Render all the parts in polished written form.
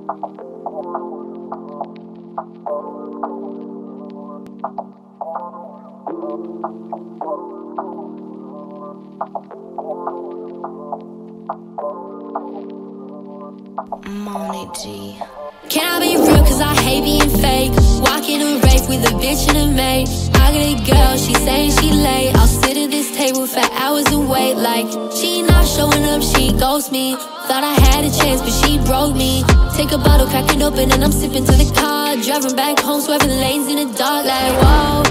G. Can I be real, cause I hate being fake? Walking a rave with a bitch and a mate. I got a girl, she saying she late. I'll sit at this table for hours and wait. Like, she not showing up, she ghosts me. Thought I had a chance, but she broke me. Take a bottle, crack it open, and I'm sipping to the car. Driving back home, swerving lanes in the dark. Like, whoa.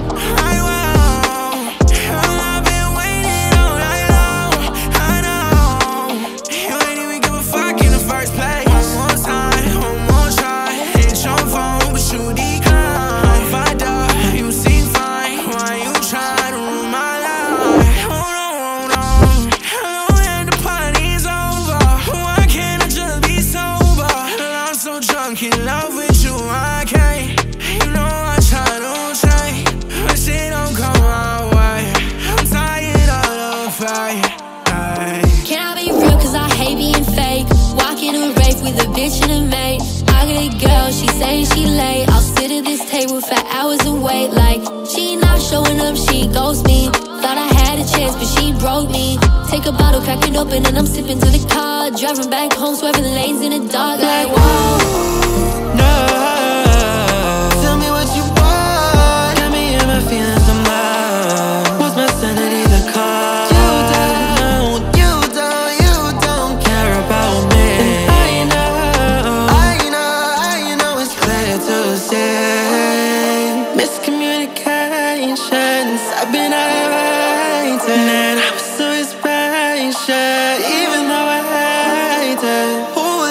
In love with you, I can't. You know I try to change, but shit don't come my way. I'm tired of the fight. Can I be real, cause I hate being fake? Walking a rave with a bitch and a mate. I got a girl, she saying she late. I'll sit at this table for hours and wait. Like, she not showing up, she ghosts me. Thought I had a chance, but she broke me. Take a bottle, crack it open, and I'm sipping to the car. Driving back home, swerving lanes in the dark. Like, whoa. Tell me what you want. Got me in my feelings, I'm loud. What's my sanity, the cause? You don't care about me. And I know it's clear to see. Miscommunications, I've been waiting, and I'm so impatient, even though I hate it.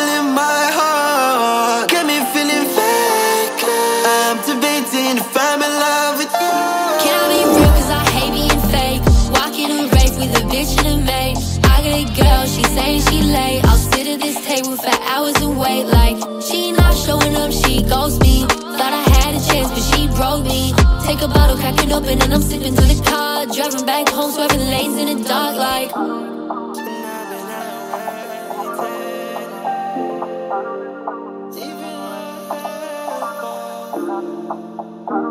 If I'm in love with you. Can I be real, cause I hate being fake? Walking a rave with a bitch and a mate. I got a girl, she saying she late. I'll sit at this table for hours and wait. Like, she not showing up, she ghosts me. Thought I had a chance, but she broke me. Take a bottle, crack it open, and I'm sipping to the car. Driving back home, swerving lanes in the dark. Like, Even